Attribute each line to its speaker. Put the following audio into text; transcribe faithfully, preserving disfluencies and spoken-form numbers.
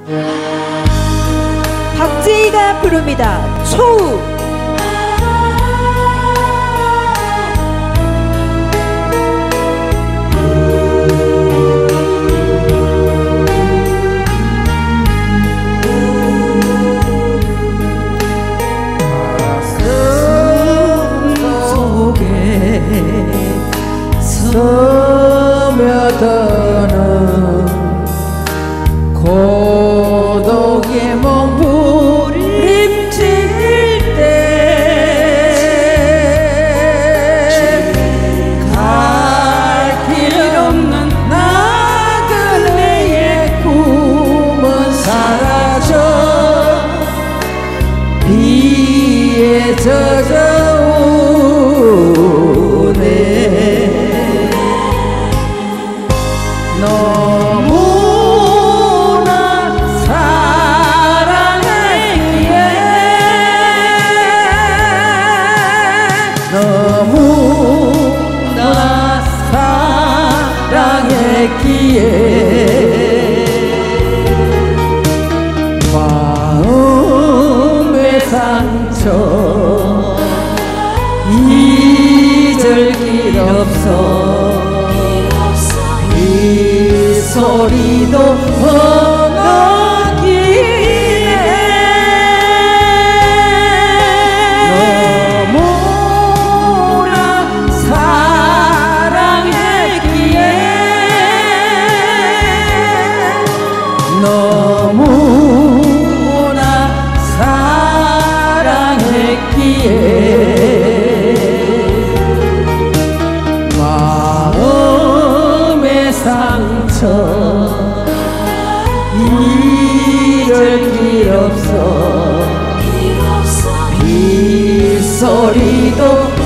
Speaker 1: 박재희가 부릅니다. 초우.
Speaker 2: 스며드는 고독의 몸부림칠 때 갈 길 없는 나그네의 꿈은 사라져 비에 젖어오네. 너무나 사랑했기에 너무나 사랑했기에 마음의 상처 잊을 길 없어. 이 소리도 번호기에 너무나 사랑했기에 너무나 사랑했기에 상처 잊을 길 없어. 빗소리도